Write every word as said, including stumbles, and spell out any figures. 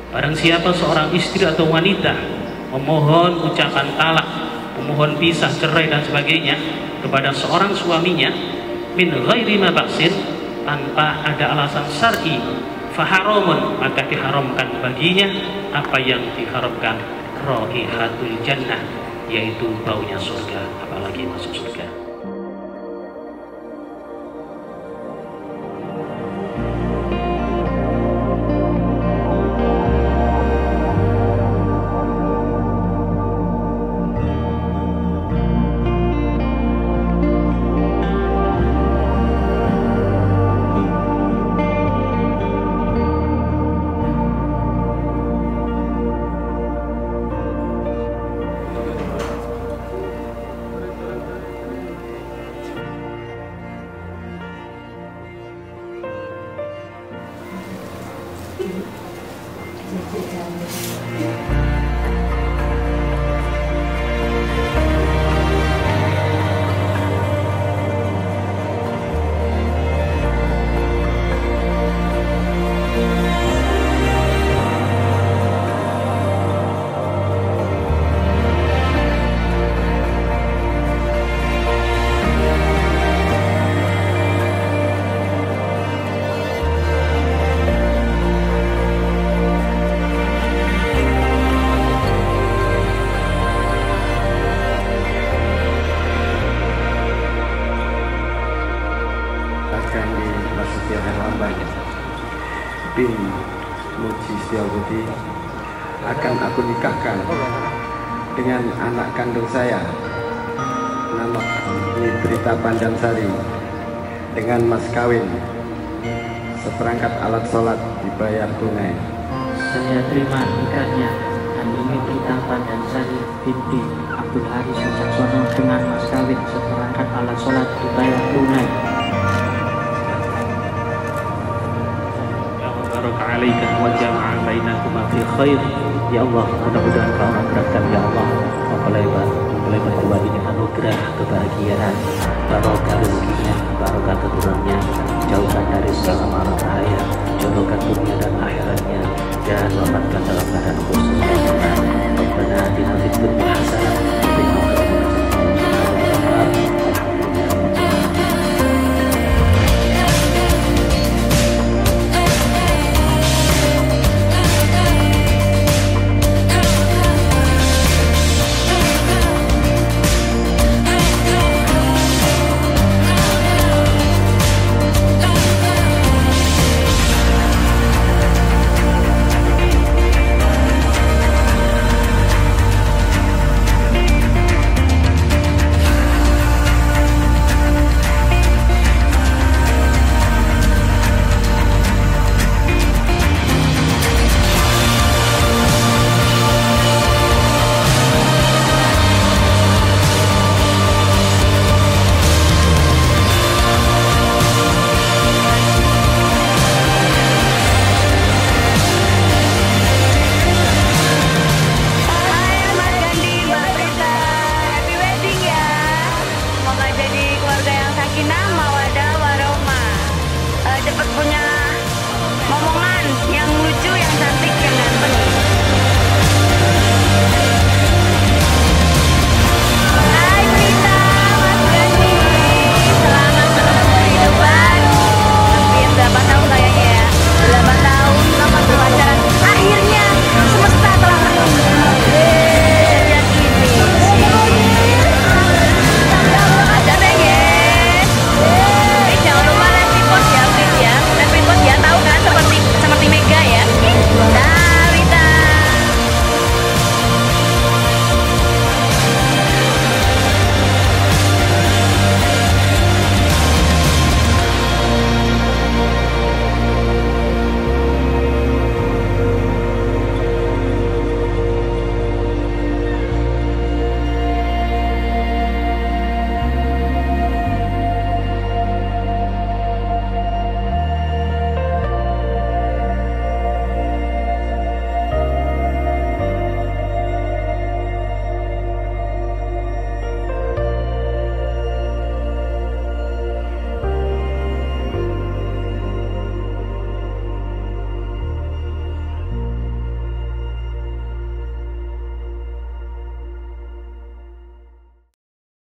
Barang siapa seorang istri atau wanita memohon ucapan talak, memohon pisah, cerai dan sebagainya kepada seorang suaminya min ghairi ma ba'sin, tanpa ada alasan syar'i, faharamun, maka diharamkan baginya apa yang diharamkan raihatul jannah, yaitu baunya surga, apalagi masuk surga. bin Muji Setiabudi akan aku nikahkan dengan anak kandung saya, nama Nibrita Pandansari, dengan mas kawin seperangkat alat sholat dibayar tunai. Saya terima nikahnya Ani Nibrita Pandansari binti Abdul Haris Wicaksono dengan mas kawin seperangkat alat sholat dibayar tunai. Alaika wa jama'a bainakuma fi khair. Ya Allah, mudah-mudahan Kau anugerahkan ya Allah mempelai mempelai berdua ini anugerah kebahagiaan, barokah rezekinya, barokah keturunannya, jauhkan dari segala mara bahaya, jodohkan dunia dan akhiratnya, dan wafatkan dalam keadaan khusus dan benar. Rabbana atina fid dunya hasanah wa fil